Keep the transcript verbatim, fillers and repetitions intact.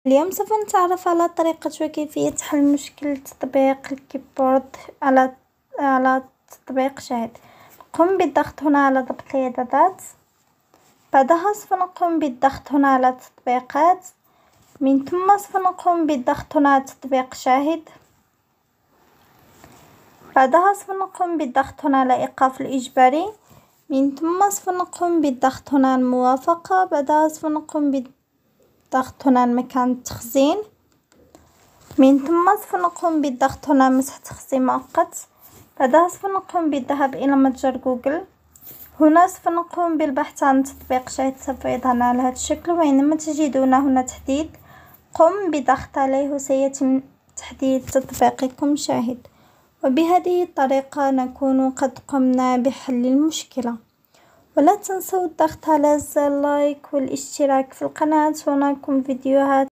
اليوم سوف نتعرف على طريقة وكيفية حل مشكلة تطبيق الكيبورد على على تطبيق شاهد. قم بالضغط هنا على ضبط الإعدادات، بعدها سوف نقوم بالضغط هنا على تطبيقات، من ثم سوف نقوم بالضغط هنا على تطبيق شاهد، بعدها سوف نقوم بالضغط هنا على إيقاف الإجباري، من ثم سوف نقوم بالضغط هنا على الموافقة، بعدها سوف نقوم بالضغط هنا على مكان التخزين، من ثم سوف نقوم بالضغط هنا على مسح تخزين مؤقت، بعدها سوف نقوم بالذهاب إلى متجر جوجل. هنا سوف نقوم بالبحث عن تطبيق شاهد، سوف يظهر على هذا الشكل، وإنما تجدون هنا تحديد قم بضغط عليه وسيتم تحديد تطبيقكم شاهد. وبهذه الطريقة نكون قد قمنا بحل المشكلة. ولا تنسوا الضغط على زر لايك والاشتراك في القناة، ونراكم فيديوهات